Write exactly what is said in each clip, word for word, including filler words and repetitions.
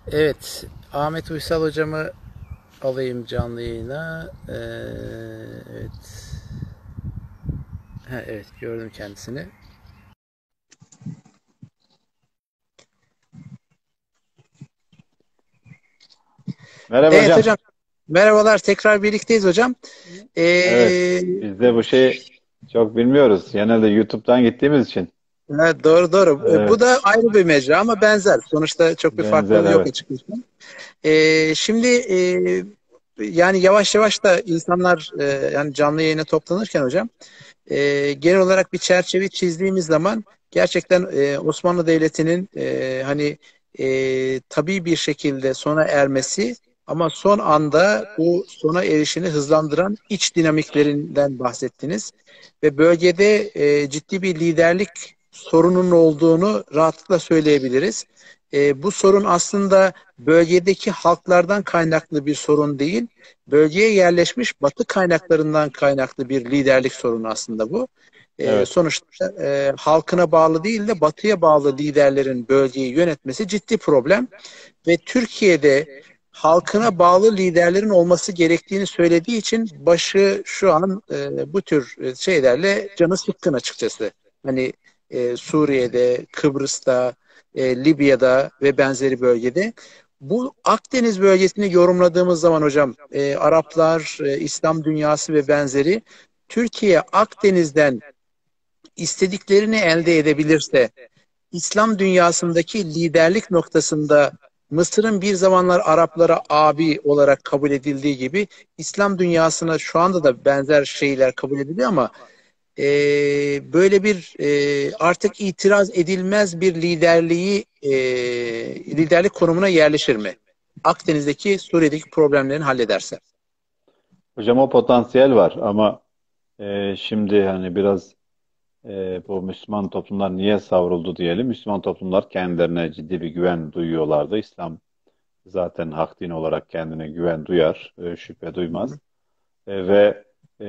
Evet, Ahmet Uysal hocamı alayım canlı yayına. Ee, evet. Ha, evet, gördüm kendisini. Merhaba Evet hocam. hocam, merhabalar. Tekrar birlikteyiz hocam. Evet, Ee, biz de bu şeyi çok bilmiyoruz. Genelde YouTube'dan gittiğimiz için. evet, doğru doğru. Ee, Bu Evet, da ayrı bir mecra ama benzer. Sonuçta çok bir benzer farklılığı yok evet. açıkçası. Ee, şimdi e, yani yavaş yavaş da insanlar e, yani canlı yayına toplanırken hocam e, genel olarak bir çerçeve çizdiğimiz zaman gerçekten e, Osmanlı Devleti'nin e, hani e, tabii bir şekilde sona ermesi ama son anda bu sona erişini hızlandıran iç dinamiklerinden bahsettiniz ve bölgede e, ciddi bir liderlik sorunun olduğunu rahatlıkla söyleyebiliriz. E, bu sorun aslında bölgedeki halklardan kaynaklı bir sorun değil, bölgeye yerleşmiş Batı kaynaklarından kaynaklı bir liderlik sorunu aslında bu. E, Evet. sonuçta e, halkına bağlı değil de Batı'ya bağlı liderlerin bölgeyi yönetmesi ciddi problem ve Türkiye'de halkına bağlı liderlerin olması gerektiğini söylediği için başı şu an e, bu tür e, şeylerle canı sıkkın açıkçası. Hani e, Suriye'de, Kıbrıs'ta, e, Libya'da ve benzeri bölgede. Bu Akdeniz bölgesini yorumladığımız zaman hocam e, Araplar, e, İslam dünyası ve benzeri Türkiye Akdeniz'den istediklerini elde edebilirse İslam dünyasındaki liderlik noktasında Mısır'ın bir zamanlar Araplara abi olarak kabul edildiği gibi İslam dünyasına şu anda da benzer şeyler kabul ediliyor ama e, böyle bir e, artık itiraz edilmez bir liderliği e, liderlik konumuna yerleşir mi? Akdeniz'deki Suriye'deki problemlerini hallederse. Hocam o potansiyel var ama e, şimdi hani biraz e, bu Müslüman toplumlar niye savruldu diyelim. Müslüman toplumlar kendilerine ciddi bir güven duyuyorlardı. İslam zaten hak din olarak kendine güven duyar, e, şüphe Hı hı. duymaz. E, ve e,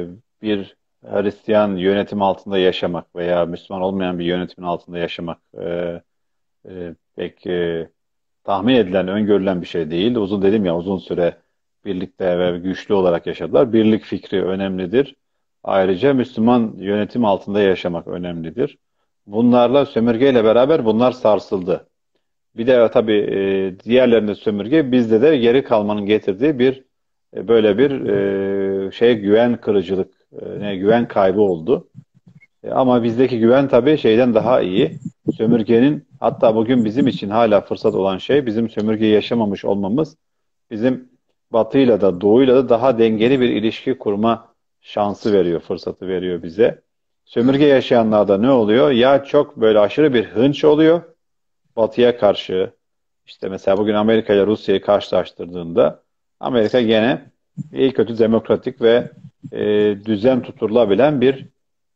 bir Hristiyan yönetim altında yaşamak veya Müslüman olmayan bir yönetimin altında yaşamak e, e, pek e, tahmin edilen, öngörülen bir şey değil. Uzun dedim ya uzun süre birlikte ve güçlü olarak yaşadılar. Birlik fikri önemlidir. Ayrıca Müslüman yönetim altında yaşamak önemlidir. Bunlarla sömürgeyle beraber bunlar sarsıldı. Bir de tabii e, diğerlerinde sömürge bizde de geri kalmanın getirdiği bir e, böyle bir e, şey güven kırıcılık, e, ne güven kaybı oldu. E, ama bizdeki güven tabii şeyden daha iyi. Sömürgenin hatta bugün bizim için hala fırsat olan şey bizim sömürgeyi yaşamamış olmamız bizim batıyla da doğuyla da daha dengeli bir ilişki kurma şansı veriyor, fırsatı veriyor bize. Sömürge Hı. yaşayanlarda ne oluyor? Ya çok böyle aşırı bir hınç oluyor batıya karşı. İşte mesela bugün Amerika ile Rusya'yı karşılaştırdığında Amerika gene iyi kötü demokratik ve e, düzen tuturulabilen bir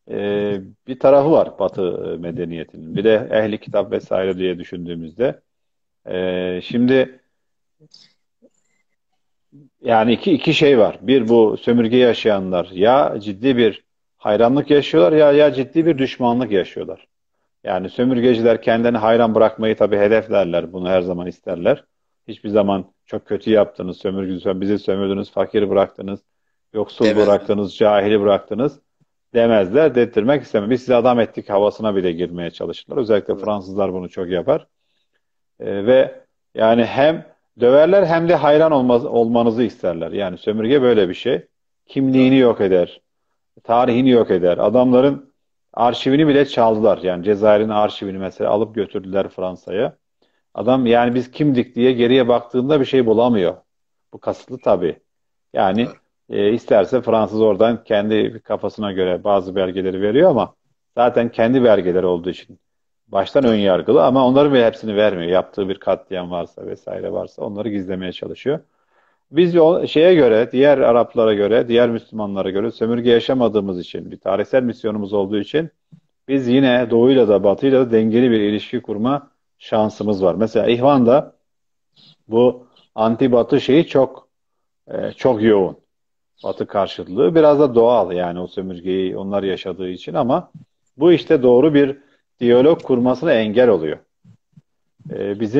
e, bir tarafı var Batı medeniyetinin. Bir de ehli kitap vesaire diye düşündüğümüzde. E, şimdi yani iki, iki şey var. Bir bu sömürge yaşayanlar ya ciddi bir hayranlık yaşıyorlar ya ya ciddi bir düşmanlık yaşıyorlar. Yani sömürgeciler kendilerini hayran bırakmayı tabii hedeflerler. Bunu her zaman isterler. Hiçbir zaman çok kötü yaptınız, sömürgeci, bizi sömürdünüz, fakir bıraktınız, yoksul Demezler. bıraktınız, cahili bıraktınız demezler. Dedirtmek istemez. Biz sizi adam ettik havasına bile girmeye çalışırlar. Özellikle Evet. Fransızlar bunu çok yapar. E, ve yani hem döverler hem de hayran olmaz, olmanızı isterler. Yani sömürge böyle bir şey. Doğru. Kimliğini yok eder, tarihini yok eder. Adamların arşivini bile çaldılar. Yani Cezayir'in arşivini mesela alıp götürdüler Fransa'ya. Adam yani biz kimdik diye geriye baktığında bir şey bulamıyor. Bu kasıtlı tabii. Yani Doğru. e, isterse Fransız oradan kendi kafasına göre bazı belgeleri veriyor ama zaten kendi belgeleri olduğu için baştan ön Doğru. yargılı ama onların bile hepsini vermiyor. Yaptığı bir katliam varsa vesaire varsa onları gizlemeye çalışıyor. Biz o şeye göre, diğer Araplara göre, diğer Müslümanlara göre sömürge yaşamadığımız için, bir tarihsel misyonumuz olduğu için biz yine Doğu'yla da Batı'yla da dengeli bir ilişki kurma şansımız var. Mesela İhvan'da bu anti-Batı şeyi çok e, çok yoğun. Batı karşıtlığı biraz da doğal yani o sömürgeyi onlar yaşadığı için ama bu işte doğru bir diyalog kurmasına engel oluyor. E, bizim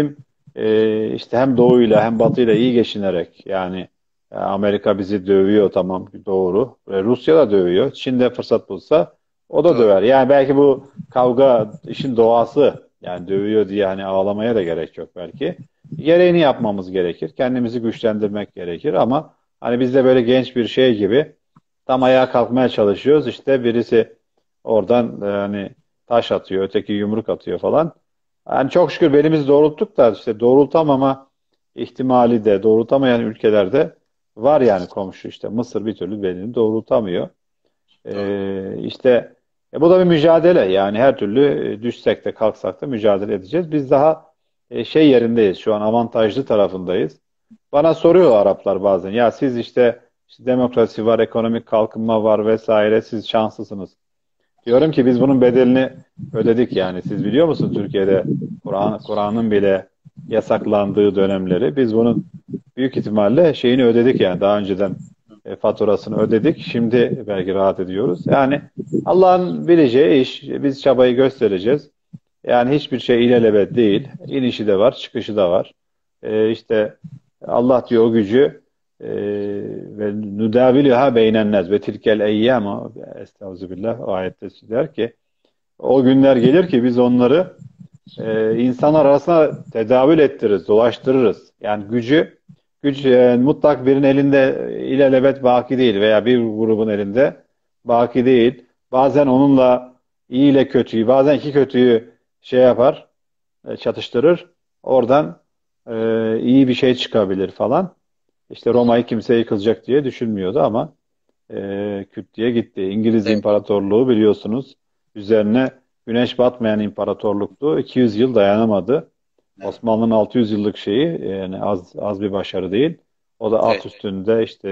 e, işte hem doğuyla hem batıyla iyi geçinerek yani e, Amerika bizi dövüyor tamam doğru. E, Rusya da dövüyor. Çin de fırsat bulsa o da Doğru. döver. Yani belki bu kavga işin doğası yani dövüyor diye hani ağlamaya da gerek yok belki. Gereğini yapmamız gerekir. Kendimizi güçlendirmek gerekir ama hani biz de böyle genç bir şey gibi tam ayağa kalkmaya çalışıyoruz. İşte birisi oradan e, hani taş atıyor, öteki yumruk atıyor falan. Yani çok şükür belimizi doğrulttuk da işte doğrultamama ihtimali de doğrultamayan ülkelerde var yani komşu işte Mısır bir türlü belini doğrultamıyor. Doğru. Ee, işte e, bu da bir mücadele yani her türlü e, düşsek de kalksak da mücadele edeceğiz. Biz daha e, şey yerindeyiz şu an avantajlı tarafındayız. Bana soruyor Araplar bazen ya siz işte, işte demokrasi var, ekonomik kalkınma var vesaire siz şanslısınız. Diyorum ki biz bunun bedelini ödedik yani. Siz biliyor musunuz Türkiye'de Kur'an Kur'an'ın bile yasaklandığı dönemleri biz bunun büyük ihtimalle şeyini ödedik yani daha önceden e, faturasını ödedik. Şimdi belki rahat ediyoruz. Yani Allah'ın bileceği iş. Biz çabayı göstereceğiz. Yani hiçbir şey ilelebet değil. İnişi de var, çıkışı da var. E, işte Allah diyor o gücü e, ve nüdavilüha beynennez ve tilkel eyyâma estağfirullah o ayette der ki o günler gelir ki biz onları e, insanlar arasında tedavül ettiririz, dolaştırırız. Yani gücü güç e, mutlak birinin elinde ilelebet baki değil veya bir grubun elinde baki değil. Bazen onunla iyi ile kötüyü, bazen iki kötüyü şey yapar, e, çatıştırır. Oradan e, iyi bir şey çıkabilir falan. İşte Roma'yı kimse yıkılacak diye düşünmüyordu ama e, küt diye gitti. İngiliz Evet. İmparatorluğu biliyorsunuz üzerine güneş batmayan imparatorluktu. iki yüz yıl dayanamadı. Evet. Osmanlı'nın altı yüz yıllık şeyi yani az az bir başarı değil. O da at Evet. üstünde işte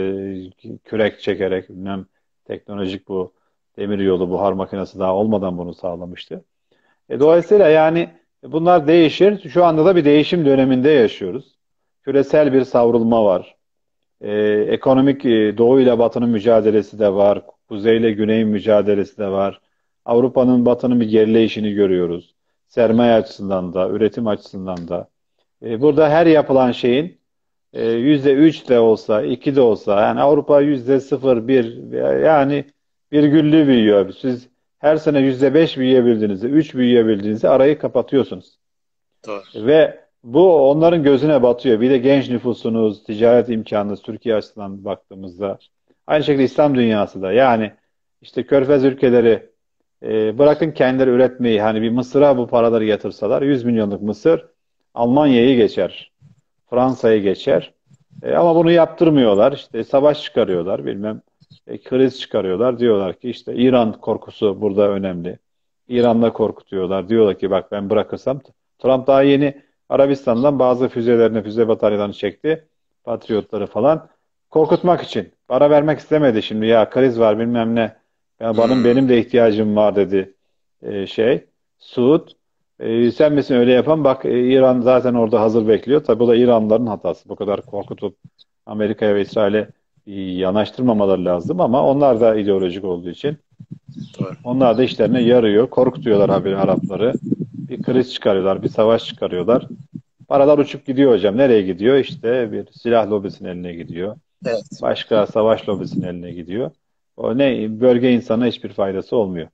kürek çekerek bilmem teknolojik bu demir yolu buhar makinesi daha olmadan bunu sağlamıştı. E, Doğru. dolayısıyla yani bunlar değişir. Şu anda da bir değişim döneminde yaşıyoruz. Küresel bir savrulma var. E, ekonomik e, Doğu ile Batı'nın mücadelesi de var. Kuzey ile Güney'in mücadelesi de var. Avrupa'nın Batı'nın bir gerileyişini görüyoruz. Sermaye açısından da, üretim açısından da. E, burada her yapılan şeyin e, yüzde üç de olsa, iki de olsa, yani Avrupa yüzde sıfır, bir, yani virgüllü büyüyor. Siz her sene yüzde beş büyüyebildiğinizde, üç büyüyebildiğinizde arayı kapatıyorsunuz. Doğru. Ve bu onların gözüne batıyor. Bir de genç nüfusunuz, ticaret imkanınız Türkiye açısından baktığımızda. Aynı şekilde İslam dünyası da. Yani işte Körfez ülkeleri e, bırakın kendileri üretmeyi. Hani bir Mısır'a bu paraları yatırsalar yüz milyonluk Mısır Almanya'yı geçer. Fransa'yı geçer. E, ama bunu yaptırmıyorlar. İşte savaş çıkarıyorlar. Bilmem e, kriz çıkarıyorlar. Diyorlar ki işte İran korkusu burada önemli. İran'da korkutuyorlar. Diyorlar ki bak ben bırakırsam Trump daha yeni Arabistan'dan bazı füzelerini, füze bataryalarını çekti. Patriotları falan. Korkutmak için. Para vermek istemedi şimdi. Ya kriz var bilmem ne. Ya benim, Hmm. benim de ihtiyacım var dedi e, şey. Suud. E, sen misin öyle yapan? Bak e, İran zaten orada hazır bekliyor. Tabii bu da İranlıların hatası. Bu kadar korkutup Amerika'ya ve İsrail'e e, yanaştırmamaları lazım ama onlar da ideolojik olduğu için Doğru. onlar da işlerine yarıyor. Korkutuyorlar haberi Arapları. Bir kriz çıkarıyorlar, bir savaş çıkarıyorlar. Paralar uçup gidiyor hocam. Nereye gidiyor? İşte bir silah lobisinin eline gidiyor. Evet. Başka savaş lobisinin eline gidiyor. O ne bölge insana hiçbir faydası olmuyor.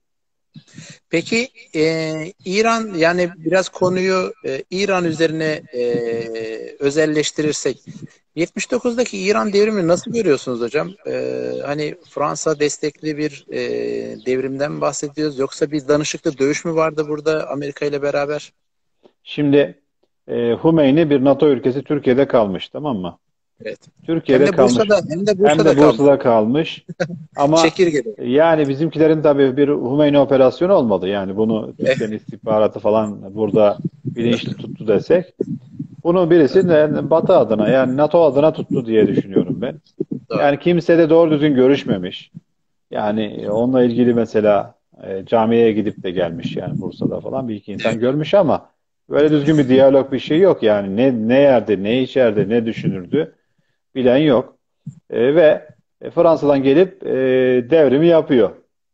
Peki e, İran yani biraz konuyu e, İran üzerine e, özelleştirirsek yetmiş dokuzdaki İran devrimini nasıl görüyorsunuz hocam? E, hani Fransa destekli bir e, devrimden mi bahsediyoruz yoksa bir danışıklı dövüş mü vardı burada Amerika ile beraber? Şimdi e, Hümeyni bir NATO ülkesi Türkiye'de kalmış, tamam mı? Evet. Hem Türkiye'de de kalmış. Bursa'da hem de Hem Bursa'da de kalmış. Bursa'da kalmış. Ama Çekirge'de. e, yani bizimkilerin tabii bir Hümeyni operasyonu olmadı. Yani bunu Türkiye'nin istihbaratı falan burada bilinçli tuttu desek. Bunu birisi de Batı adına yani NATO adına tuttu diye düşünüyorum ben. Doğru. Yani kimse de doğru düzgün görüşmemiş. Yani e, onunla ilgili mesela e, camiye gidip de gelmiş yani Bursa'da falan bir iki insan görmüş ama böyle düzgün bir diyalog bir şey yok yani ne ne yerde ne içeride ne düşünürdü bilen yok. E, ve e, Fransa'dan gelip e, devrimi yapıyor.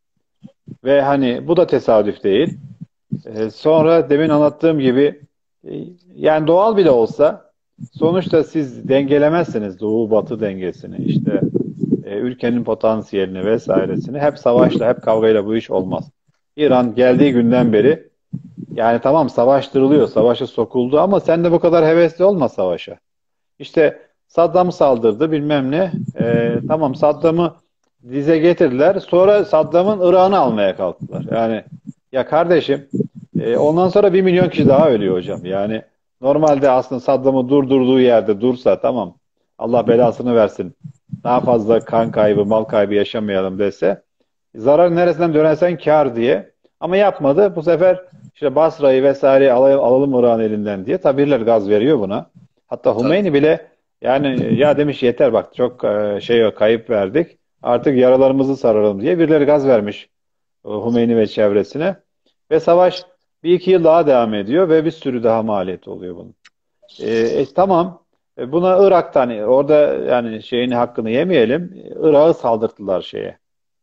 Ve hani bu da tesadüf değil. E, sonra demin anlattığım gibi e, yani doğal bile olsa sonuçta siz dengelemezsiniz doğu batı dengesini, işte e, ülkenin potansiyelini vesairesini. Hep savaşla, hep kavgayla bu iş olmaz. İran geldiği günden beri, yani tamam savaştırılıyor, savaşa sokuldu ama sen de bu kadar hevesli olma savaşa. İşte Saddam saldırdı bilmem ne. Ee, tamam Saddam'ı dize getirdiler. Sonra Saddam'ın Irak'ını almaya kalktılar. Yani ya kardeşim, e, ondan sonra bir milyon kişi daha ölüyor hocam. Yani normalde aslında Saddam'ı durdurduğu yerde dursa, tamam Allah belasını versin, daha fazla kan kaybı, mal kaybı yaşamayalım dese, zarar neresinden dönersen kar diye. Ama yapmadı. Bu sefer işte Basra'yı vesaire alalım, alalım Irak'ın elinden diye. Tabi birileri gaz veriyor buna. Hatta Tabii. Hümeyni bile yani ya demiş yeter bak çok e, şey yok, kayıp verdik. Artık yaralarımızı saralım diye birileri gaz vermiş e, Hümeyni ve çevresine. Ve savaş bir iki yıl daha devam ediyor ve bir sürü daha maliyet oluyor bunun. E, e, tamam. E, buna Irak'tan, orada yani şeyin hakkını yemeyelim. Irak'ı saldırttılar şeye,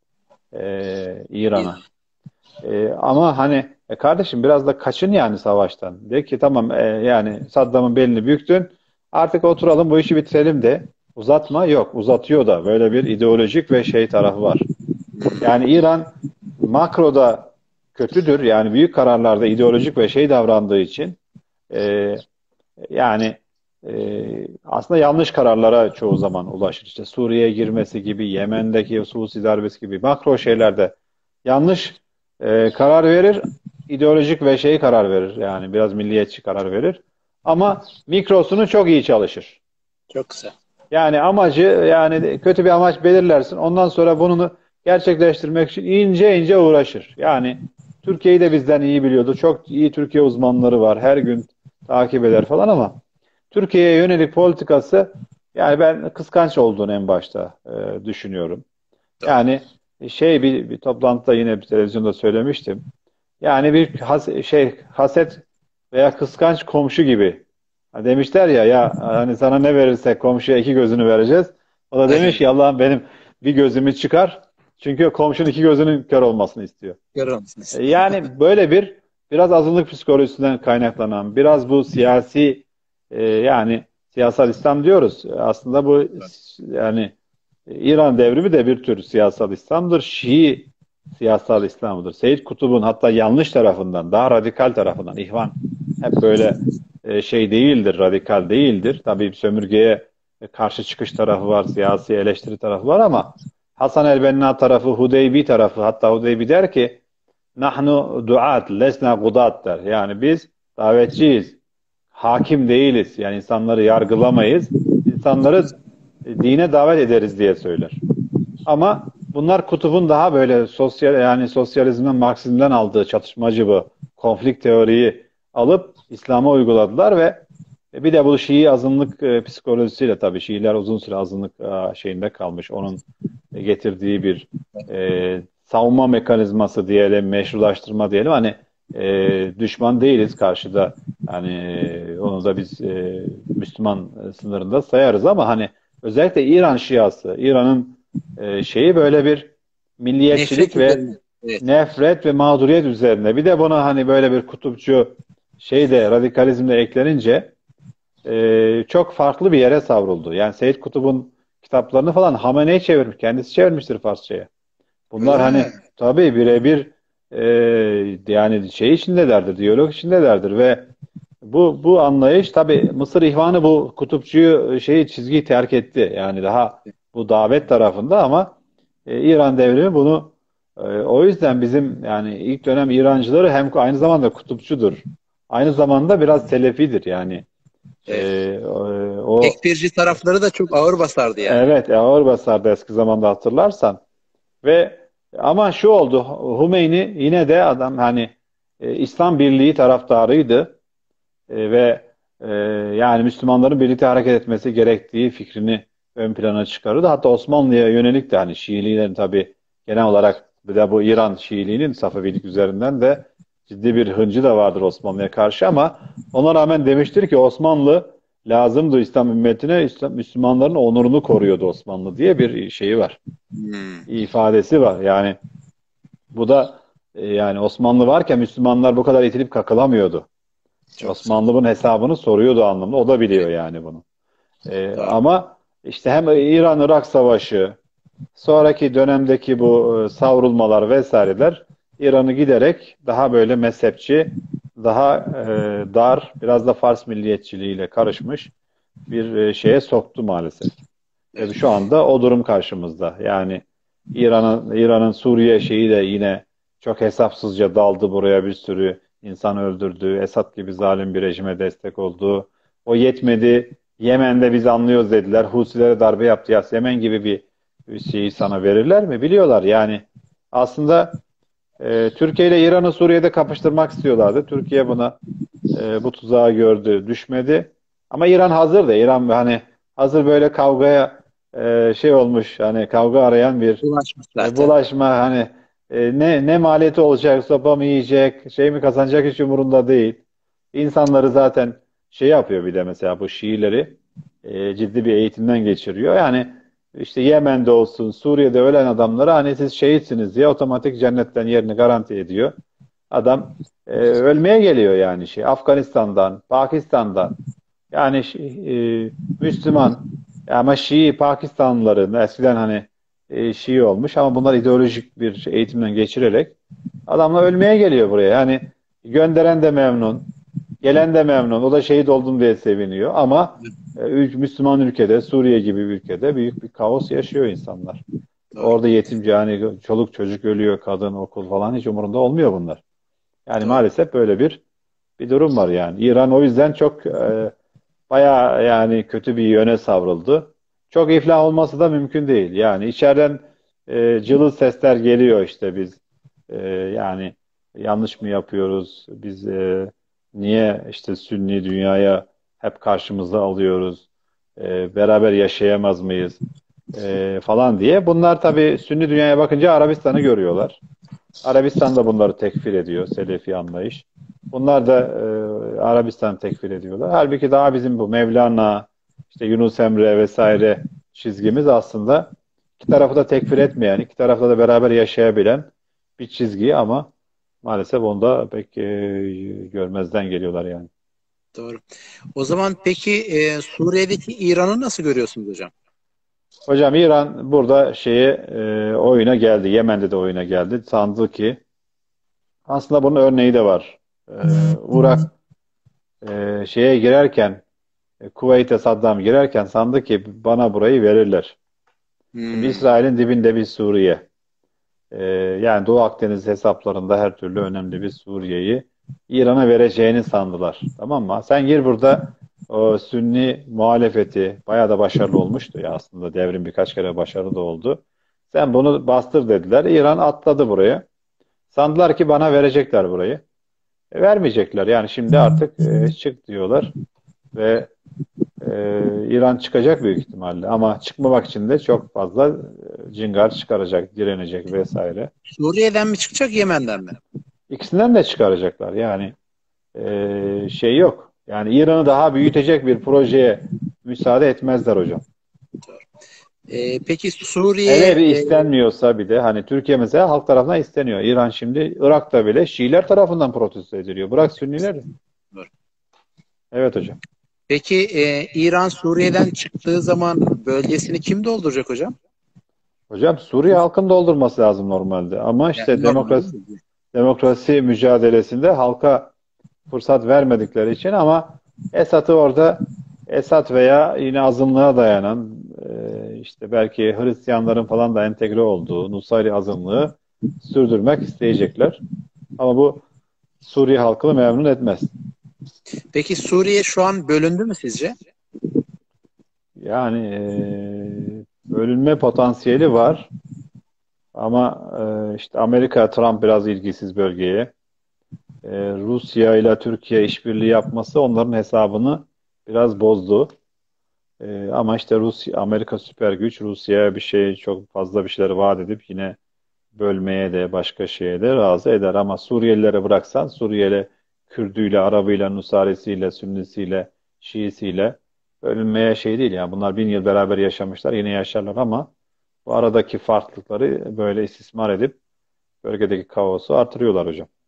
e, İran'a. E, ama hani e, kardeşim biraz da kaçın yani savaştan. De ki tamam, e, yani Saddam'ın belini büktün. Artık oturalım bu işi bitirelim de. Uzatma yok. Uzatıyor da. Böyle bir ideolojik ve şey tarafı var. Yani İran makroda kötüdür. Yani büyük kararlarda ideolojik ve şey davrandığı için e, yani e, aslında yanlış kararlara çoğu zaman ulaşır. İşte Suriye'ye girmesi gibi, Yemen'deki Husi darbesi gibi makro şeylerde yanlış e, karar verir. İdeolojik ve şey karar verir. Yani biraz milliyetçi karar verir. Ama mikrosunu çok iyi çalışır. Çok güzel. Yani amacı, yani kötü bir amaç belirlersin. Ondan sonra bunu gerçekleştirmek için ince ince uğraşır. Yani Türkiye'yi de bizden iyi biliyordu. Çok iyi Türkiye uzmanları var. Her gün takip eder falan ama Türkiye'ye yönelik politikası, yani ben kıskanç olduğunu en başta e, düşünüyorum. Yani şey bir, bir toplantıda yine bir televizyonda söylemiştim. Yani bir has, şey haset veya kıskanç komşu gibi. Ha, demişler ya ya hani sana ne verirsek komşuya iki gözünü vereceğiz. O da demiş ki Allah'ım benim bir gözümü çıkar. Çünkü komşunun iki gözünün kör olmasını istiyor. Görüyor musunuz? E, Yani böyle bir biraz azınlık psikolojisinden kaynaklanan, biraz bu siyasi e, yani siyasal İslam diyoruz. Aslında bu yani İran devrimi de bir tür siyasal İslam'dır. Şii siyasal İslam'dır. Seyyid Kutub'un hatta yanlış tarafından, daha radikal tarafından, İhvan hep böyle e, şey değildir, radikal değildir. Tabii sömürgeye karşı çıkış tarafı var, siyasi eleştiri tarafı var ama Hasan el-Benna tarafı, Hudeybi tarafı, hatta Hudeybi der ki nahnu duat, lesna gudat der. Yani biz davetçiyiz, hakim değiliz. Yani insanları yargılamayız. İnsanları dine davet ederiz diye söyler. Ama bunlar Kutup'un daha böyle sosyal, yani sosyalizmden, Marksizmden aldığı çatışmacı bu konflikt teoriyi alıp İslam'a uyguladılar ve bir de bu Şii azınlık e, psikolojisiyle, tabii Şiiler uzun süre azınlık e, şeyinde kalmış. Onun getirdiği bir e, savunma mekanizması diyelim, meşrulaştırma diyelim. Hani e, düşman değiliz karşıda. Hani e, onu da biz e, Müslüman sınırında sayarız ama hani özellikle İran Şiası, İran'ın e, şeyi böyle bir milliyetçilik Nefret ve üzerine. Evet. nefret ve mağduriyet üzerine. Bir de buna hani böyle bir kutupçu şey de, radikalizm de eklenince e, çok farklı bir yere savruldu. Yani Seyyid Kutub'un kitaplarını falan Hamenei çevirmiş. Kendisi çevirmiştir Farsçaya. Bunlar Öyle hani mi? tabii birebir e, yani şey içindelerdir, diyalog içindelerdir ve bu bu anlayış, tabii Mısır ihvanı bu kutupçuyu şeyi çizgiyi terk etti. Yani daha bu davet tarafında ama e, İran devrimi bunu e, o yüzden bizim yani ilk dönem İrancıları hem aynı zamanda kutupçudur. Aynı zamanda biraz selefidir yani. Evet. E, o, o Tekfirci tarafları da çok ağır basardı yani. evet, ağır basardı eski zamanda hatırlarsan. Ve ama şu oldu, Hümeyni yine de adam hani e, İslam Birliği taraftarıydı. E, ve e, yani Müslümanların birlikte hareket etmesi gerektiği fikrini ön plana çıkarırdı. Hatta Osmanlı'ya yönelik de hani Şiiliğin tabii genel olarak, bir de bu İran Şiiliğinin Safevilik üzerinden de ciddi bir hıncı da vardır Osmanlı'ya karşı ama ona rağmen demiştir ki Osmanlı lazımdı İslam ümmetine, İslam, Müslümanların onurunu koruyordu Osmanlı diye bir şeyi var, Hmm. ifadesi var. Yani bu da e, yani Osmanlı varken Müslümanlar bu kadar itilip kakılamıyordu. Çok güzel. Osmanlı bunun hesabını soruyordu anlamında. O da biliyor yani bunu. E, Doğru. ama işte hem İran-Irak Savaşı, sonraki dönemdeki bu e, savrulmalar vesaireler İran'ı giderek daha böyle mezhepçi, daha e, dar, biraz da Fars milliyetçiliğiyle karışmış bir e, şeye soktu maalesef. Ve Evet. şu anda o durum karşımızda. Yani İran'ın İran'ın Suriye şeyi de yine çok hesapsızca daldı buraya, bir sürü insan öldürdü. Esad gibi zalim bir rejime destek oldu. O yetmedi. Yemen'de biz anlıyoruz dediler. Husilere darbe yaptı. Ya Yemen gibi bir, bir şeyi sana verirler mi? Biliyorlar yani. Aslında e, Türkiye ile İran'ı Suriye'de kapıştırmak istiyorlardı. Türkiye buna e, bu tuzağı gördü, düşmedi. Ama İran hazır da. İran hani hazır böyle kavgaya e, şey olmuş, hani kavga arayan bir Ulaşmış e, zaten. bulaşma, hani e, ne ne maliyeti olacak, sopa mı yiyecek, şey mi kazanacak, hiç umurunda değil. İnsanları zaten şey yapıyor, bir de mesela bu Şiileri e, ciddi bir eğitimden geçiriyor. Yani işte Yemen'de olsun, Suriye'de ölen adamlara hani siz şehitsiniz diye otomatik cennetten yerini garanti ediyor. Adam e, ölmeye geliyor yani, şey Afganistan'dan, Pakistan'dan, yani şi- e, Müslüman ama Şii Pakistanlıların eskiden hani e, Şii olmuş ama bunlar ideolojik bir şey, eğitimden geçirerek adamla ölmeye geliyor buraya. Yani gönderen de memnun, gelen de memnun. O da şehit oldum diye seviniyor ama e, ül- Müslüman ülkede, Suriye gibi bir ülkede büyük bir kaos yaşıyor insanlar. Doğru. Orada yetimce, yani çoluk çocuk ölüyor, kadın, okul falan hiç umurunda olmuyor bunlar. Yani Doğru. maalesef böyle bir bir durum var yani. İran o yüzden çok e, bayağı yani kötü bir yöne savruldu. Çok iflah olması da mümkün değil. Yani içeriden e, cılız sesler geliyor, işte biz e, yani yanlış mı yapıyoruz? Biz e, niye işte Sünni dünyaya hep karşımıza alıyoruz? E, beraber yaşayamaz mıyız? E, falan diye. Bunlar tabii Sünni dünyaya bakınca Arabistan'ı görüyorlar. Arabistan da bunları tekfir ediyor, Selefi anlayış. Bunlar da e, Arabistan tekfir ediyorlar. Halbuki daha bizim bu Mevlana, işte Yunus Emre vesaire çizgimiz aslında iki tarafı da tekfir etmeyen, iki tarafta da beraber yaşayabilen bir çizgi, ama maalesef onda pek e, görmezden geliyorlar yani. Doğru. O zaman peki e, Suriye'deki İran'ı nasıl görüyorsunuz hocam? Hocam İran burada şeye e, oyuna geldi. Yemen'de de oyuna geldi. Sandı ki, aslında bunun örneği de var. E, Irak e, şeye girerken, e, Kuveyt'e Saddam girerken sandı ki bana burayı verirler. Şimdi Hmm. İsrail'in dibinde bir Suriye. E, yani Doğu Akdeniz hesaplarında her türlü önemli bir Suriye'yi İran'a vereceğini sandılar. Tamam mı? Sen gir burada, o Sünni muhalefeti bayağı da başarılı olmuştu ya, aslında devrim birkaç kere başarılı da oldu. Sen bunu bastır dediler. İran atladı buraya. Sandılar ki bana verecekler burayı. E, vermeyecekler. Yani şimdi artık e, çık diyorlar ve Ee, İran çıkacak büyük ihtimalle, ama çıkmamak için de çok fazla e, cingar çıkaracak, direnecek vesaire. Suriye'den mi çıkacak, Yemen'den mi? İkisinden de çıkaracaklar. Yani e, şey yok. Yani İran'ı daha büyütecek bir projeye müsaade etmezler hocam. E, peki Suriye Hele bir e, istenmiyorsa, bir de hani Türkiye mesela halk tarafından isteniyor. İran şimdi Irak'ta bile Şiiler tarafından protesto ediliyor. Bırak Sünnileri. Evet hocam. peki e, İran Suriye'den çıktığı zaman bölgesini kim dolduracak hocam? Hocam Suriye halkın doldurması lazım normalde. Ama Yani işte normal değil demokrasi, mi? demokrasi mücadelesinde halka fırsat vermedikleri için, ama Esad'ı orada, Esad veya yine azınlığa dayanan e, işte belki Hristiyanların falan da entegre olduğu Nusayri azınlığı sürdürmek isteyecekler. Ama bu Suriye halkını memnun etmez. Peki Suriye şu an bölündü mü sizce? Yani e, bölünme potansiyeli var, ama e, işte Amerika, Trump biraz ilgisiz bölgeye. E, Rusya ile Türkiye işbirliği yapması onların hesabını biraz bozdu. Ee, ama işte Rusya, Amerika süper güç, Rusya'ya bir şey, çok fazla bir şeyler vaat edip yine bölmeye de başka şeye de razı eder. Ama Suriyelilere bıraksan, Suriyeli Kürdüyle, Arabıyla, Nusarisiyle, Sünnisiyle, Şiisiyle bölünmeye şey değil. Yani bunlar bin yıl beraber yaşamışlar, yine yaşarlar, ama bu aradaki farklılıkları böyle istismar edip bölgedeki kaosu artırıyorlar hocam.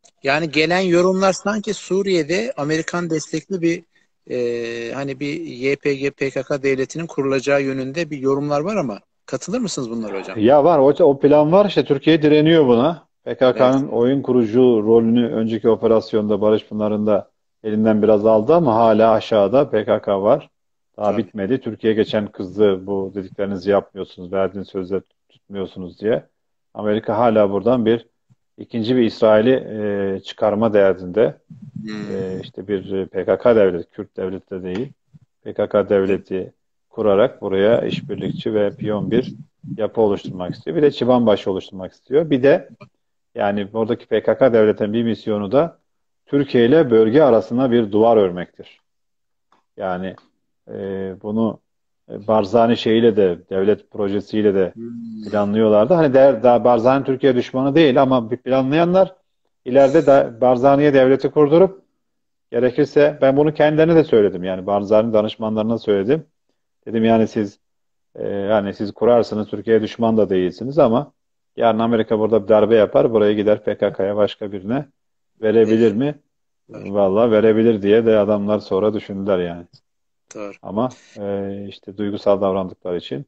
Yani gelen yorumlar sanki Suriye'de Amerikan destekli bir e, hani bir Y P G P K K devletinin kurulacağı yönünde bir yorumlar var ama katılır mısınız bunlara hocam? Ya var o, o plan var işte Türkiye direniyor buna. Evet. P K K'nın oyun kurucu rolünü önceki operasyonda Barış Pınarı'nda elinden biraz aldı ama hala aşağıda P K K var. Daha Tabii. bitmedi. Türkiye geçen kızdı bu dediklerinizi yapmıyorsunuz, verdiğiniz sözleri tutmuyorsunuz diye. Amerika hala buradan bir ikinci bir İsrail'i e, çıkarma derdinde. E, Hmm. işte bir P K K devleti, Kürt devleti de değil. P K K Evet. devleti kurarak buraya işbirlikçi ve piyon bir yapı oluşturmak istiyor. Bir de çıbanbaşı oluşturmak istiyor. Bir de yani oradaki P K K devletin bir misyonu da Türkiye ile bölge arasına bir duvar örmektir. Yani e, bunu e, Barzani şeyiyle de devlet projesiyle de Hmm. planlıyorlardı. Hani der, daha Barzani Türkiye düşmanı değil ama bir planlayanlar ileride de Barzani'ye devleti kurdurup gerekirse ben bunu kendilerine de söyledim. Yani Barzani danışmanlarına söyledim. Dedim yani siz e, yani siz kurarsınız Türkiye'ye düşman da değilsiniz ama yarın Amerika burada bir darbe yapar. Buraya gider P K K'ya başka birine verebilir Verir. mi? Var. Vallahi verebilir diye de adamlar sonra düşündüler yani. Doğru. Ama e, işte duygusal davrandıkları için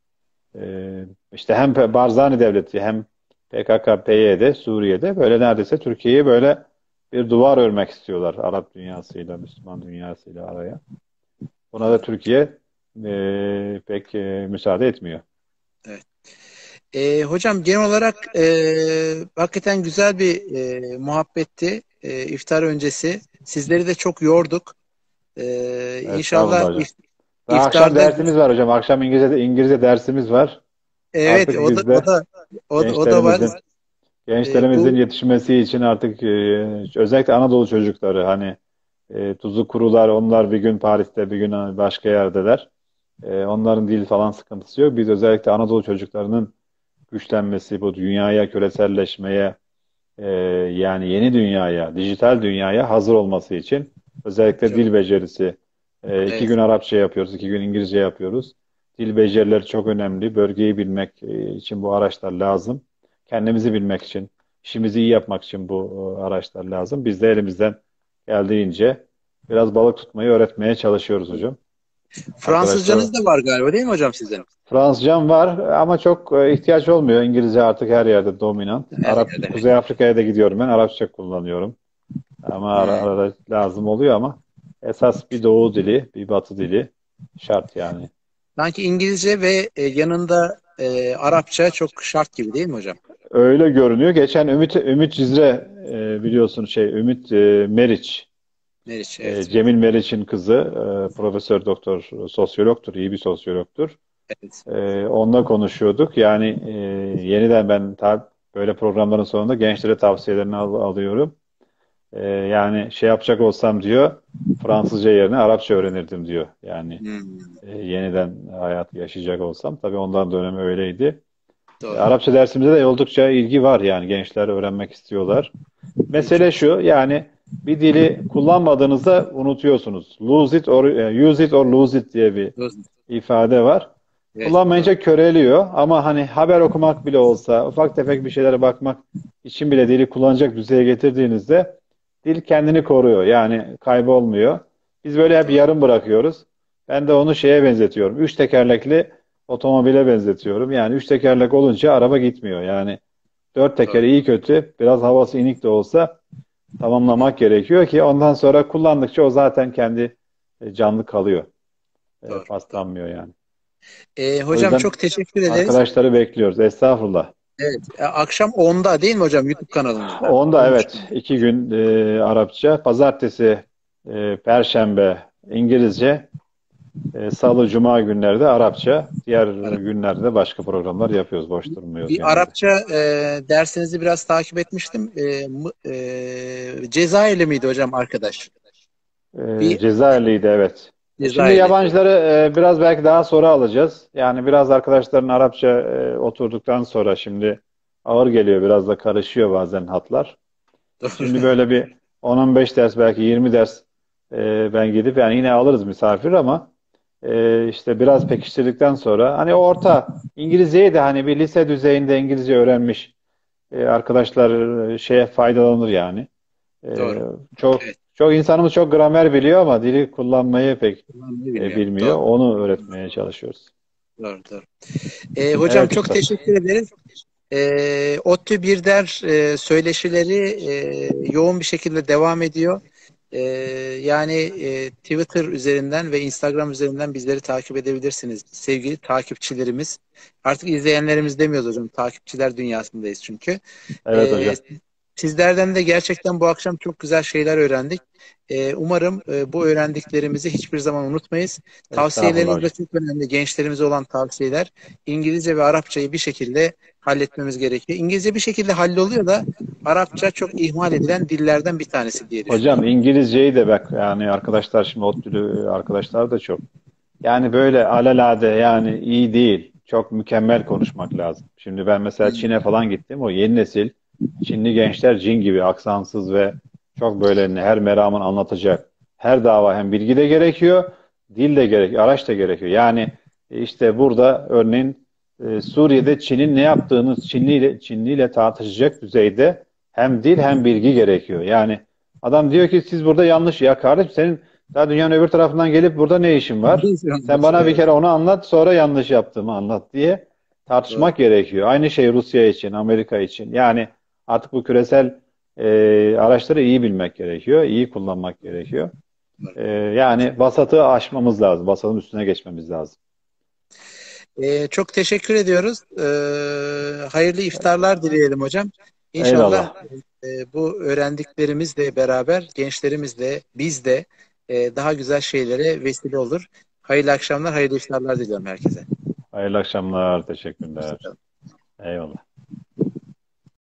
e, işte hem Barzani Devleti hem P K K, P Y D Suriye'de böyle neredeyse Türkiye'yi böyle bir duvar örmek istiyorlar Arap dünyasıyla, Müslüman dünyasıyla araya. Buna da Doğru. Türkiye e, pek e, müsaade etmiyor. Evet. E, hocam genel olarak e, hakikaten güzel bir e, muhabbetti. E, iftar öncesi. Sizleri de çok yorduk. E, Estağfurullah inşallah hocam. if- Daha akşam iftarda dersimiz var hocam. Akşam İngilizce, İngilizce dersimiz var. evet Artık o da biz o de da o da, o da var. gençlerimizin E, gençlerimizin bu yetişmesi için artık e, özellikle Anadolu çocukları hani e, tuzu kurular onlar bir gün Paris'te bir gün başka yerdeler. E, onların dil falan sıkıntısı yok. Biz özellikle Anadolu çocuklarının güçlenmesi, bu dünyaya, küreselleşmeye, e, yani yeni dünyaya, dijital dünyaya hazır olması için özellikle çok dil becerisi. E, iki evet, gün Arapça yapıyoruz, iki gün İngilizce yapıyoruz. Dil becerileri çok önemli. Bölgeyi bilmek e, için bu araçlar lazım. Kendimizi bilmek için, işimizi iyi yapmak için bu e, araçlar lazım. Biz de elimizden geldiğince biraz balık tutmayı öğretmeye çalışıyoruz hocam. Arkadaşlar Fransızcanız da var galiba değil mi hocam sizin? Fransızcam var ama çok e, ihtiyaç olmuyor. İngilizce artık her yerde dominant. Her Arap, yerde. Kuzey Afrika'ya da gidiyorum ben. Arapça kullanıyorum. Ama ara, Hmm. arada lazım oluyor ama esas bir doğu dili, bir batı dili şart yani. Sanki İngilizce ve e, yanında e, Arapça çok şart gibi değil mi hocam? Öyle görünüyor. Geçen Ümit Ümit Cizre e, biliyorsun şey Ümit e, Meriç, Meriç, e, evet. Cemil Meriç'in kızı, e, profesör doktor, sosyologtur, iyi bir sosyologtur. Evet. E, onunla konuşuyorduk. Yani e, yeniden ben tab böyle programların sonunda gençlere tavsiyelerini al- alıyorum. E, yani şey yapacak olsam diyor, Fransızca yerine Arapça öğrenirdim diyor. Yani Hmm. e, yeniden hayatı yaşayacak olsam. Tabii ondan dönemi öyleydi. E, Doğru. Arapça dersimize de oldukça ilgi var yani gençler öğrenmek istiyorlar. İyi, çok Mesele güzel. şu yani bir dili kullanmadığınızda unutuyorsunuz. Lose it or e, use it or lose it diye bir ifade var. Evet, doğru. Kullanmayınca köreliyor ama hani haber okumak bile olsa ufak tefek bir şeylere bakmak için bile dili kullanacak düzeye getirdiğinizde dil kendini koruyor. Yani kaybolmuyor. Biz böyle hep Doğru. yarım bırakıyoruz. Ben de onu şeye benzetiyorum. Üç tekerlekli otomobile benzetiyorum. Yani üç tekerlek olunca araba gitmiyor. Yani dört teker Doğru. iyi kötü biraz havası inik de olsa tamamlamak gerekiyor ki ondan sonra kullandıkça o zaten kendi e, canlı kalıyor. E, Doğru. Doğru. paslanmıyor yani. E, O hocam yüzden çok teşekkür ederiz. arkadaşları bekliyoruz. Estağfurullah. Evet. E, akşam onda değil mi hocam YouTube kanalınızda? Onda evet Duymuştum. iki gün e, Arapça, pazartesi, e, perşembe İngilizce, e, salı, cuma günleri de Arapça. Diğer Ara- günlerde başka programlar yapıyoruz. Boş durmuyoruz Bir genelde. Arapça e, dersinizi biraz takip etmiştim. E, mı- e, Cezayirli miydi hocam arkadaş? E, Bir Cezayirliydi evet. E, şimdi Cezayirli. yabancıları e, biraz belki daha sonra alacağız. Yani biraz arkadaşların Arapça e, oturduktan sonra şimdi ağır geliyor. Biraz da karışıyor bazen hatlar. Şimdi Doğru. böyle bir on on beş ders belki yirmi ders e, ben gidip yani yine alırız misafir ama e, işte biraz pekiştirdikten sonra hani orta İngilizceyi de hani bir lise düzeyinde İngilizce öğrenmiş e, arkadaşlar e, şeye faydalanır yani. E, Doğru. çok Evet. çok insanımız çok gramer biliyor ama dili kullanmayı pek Kullanmayı e, bilmiyor. bilmiyor. Doğru. Onu öğretmeye çalışıyoruz. Doğru. Doğru. E, hocam Evet çok üstad. teşekkür ederiz. E, ODTÜ Birder e, söyleşileri e, yoğun bir şekilde devam ediyor. E, yani e, Twitter üzerinden ve Instagram üzerinden bizleri takip edebilirsiniz. Sevgili takipçilerimiz. Artık izleyenlerimiz demiyoruz hocam. Takipçiler dünyasındayız çünkü. Evet E, hocam. Sizlerden de gerçekten bu akşam çok güzel şeyler öğrendik. E, umarım e, bu öğrendiklerimizi hiçbir zaman unutmayız. Estağfurullah Tavsiyeleriniz de hocam. çok önemli. Gençlerimize olan tavsiyeler. İngilizce ve Arapçayı bir şekilde halletmemiz gerekiyor. İngilizce bir şekilde halloluyor da Arapça çok ihmal edilen dillerden bir tanesi diye Hocam düşünüyorum. İngilizceyi de bak yani arkadaşlar şimdi ODTÜ'lü arkadaşlar da çok. Yani böyle alelade yani iyi değil. Çok mükemmel konuşmak lazım. Şimdi ben mesela Hmm. Çin'e falan gittim. O yeni nesil Çinli gençler cin gibi aksansız ve çok böyle her meramın anlatacak. Her dava hem bilgi de gerekiyor, dil de gerekiyor, araç da gerekiyor. Yani işte burada örneğin e, Suriye'de Çin'in ne yaptığını Çinli ile, Çinli ile tartışacak düzeyde hem dil hem bilgi gerekiyor. Yani adam diyor ki siz burada yanlış ya kardeşim senin daha dünyanın öbür tarafından gelip burada ne işin var? Sen bana bir Evet. kere onu anlat, sonra yanlış yaptığımı anlat diye Doğru. tartışmak gerekiyor. Aynı şey Rusya için, Amerika için. Yani artık bu küresel e, araçları iyi bilmek gerekiyor, iyi kullanmak gerekiyor. E, yani vasatı aşmamız lazım, vasatın üstüne geçmemiz lazım. Ee, çok teşekkür ediyoruz. Ee, hayırlı iftarlar dileyelim hocam. İnşallah Eyvallah. e, bu öğrendiklerimizle beraber gençlerimiz de biz de e, daha güzel şeylere vesile olur. Hayırlı akşamlar, hayırlı iftarlar diliyorum herkese. Hayırlı akşamlar, teşekkürler. Hoşçakalın. Eyvallah.